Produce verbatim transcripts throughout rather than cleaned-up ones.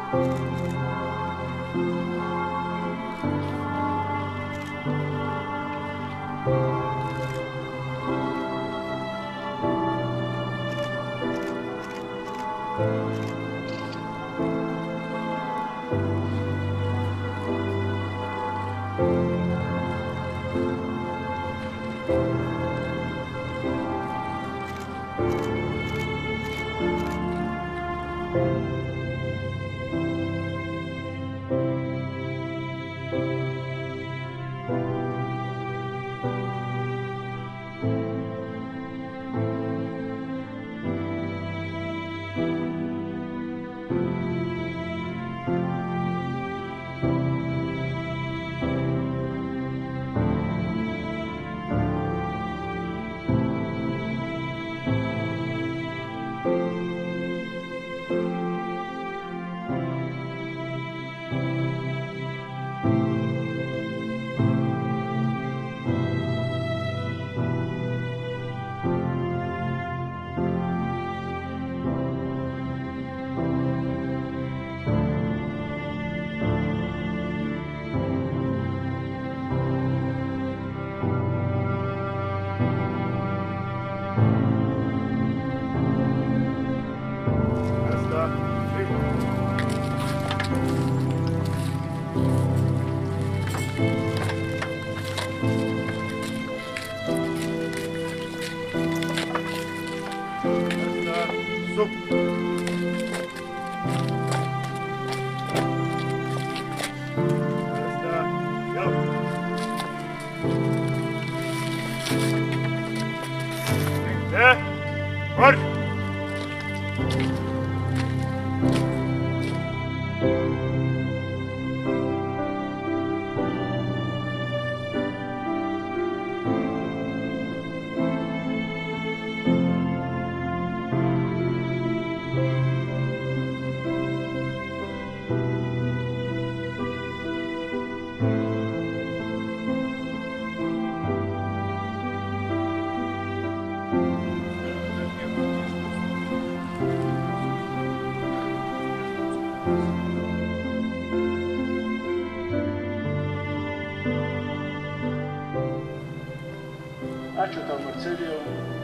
Ačiū tau, Marcelijau,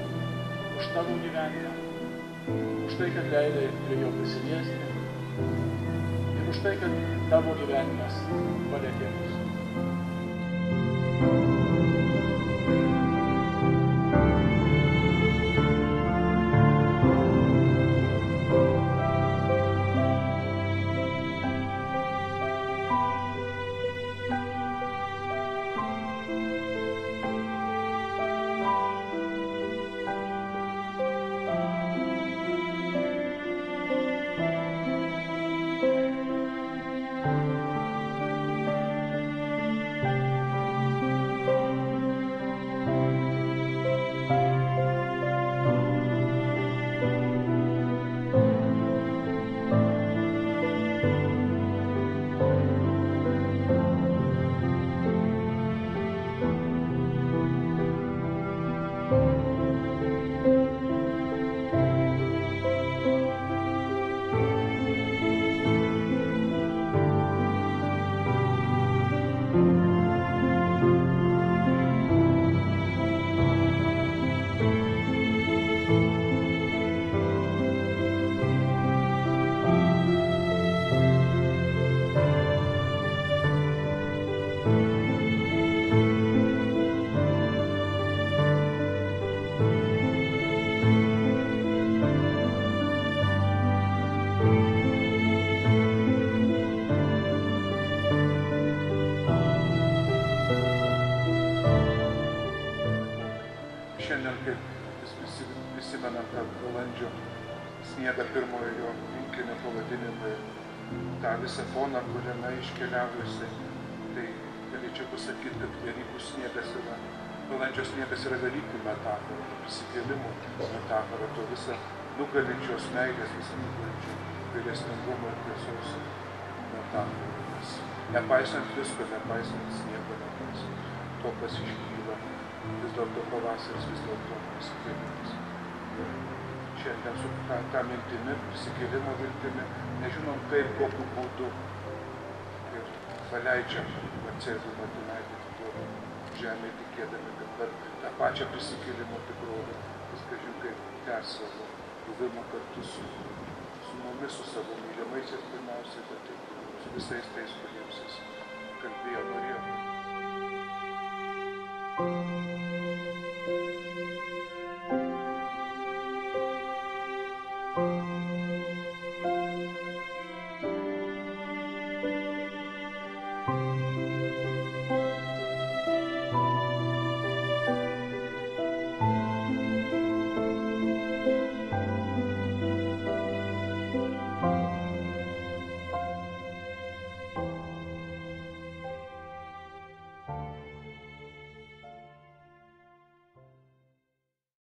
už tavo gyvenimą, už tai, kad leidai prie jo prisiliesti ir už tai, kad tavo gyvenimas palietė mus. Šiandien, kaip vis visi prisimenam tą balandžio sniegą pirmojo jo rinkinio pavadinimą ir tą visą foną, kuriame iškeliavo jisai, tai galėčiau pasakyti, kad Velykų sniegas yra, balandžio sniegas yra Velykų metafora, prisikėlimo metafora, to visą nugalinčios meilės, visą nugalinčio gailestingumo ir tiesos metafora. Nes nepaisant visko, nepaisant sniego, nepaisant to, kas iškyla, vis dėlto pavasaris, vis dėlto prisikėlimas. šiandien su tą, tą mintimi, prisikėlimo viltimi, nežinom kaip, kokiu būdu. Ir paleidžiam Marcelijų Martinaitį atiduodam žemė tikėdami, kad per tą pačią prisikėlimo tikrovę vis kažin kaip tęs savo buvimą kartu su, su mumis, su savo mylimaisiais pirmiausiai, bet ir su visais tais, kuriems jis kalbėjo, norėjo. Thank you.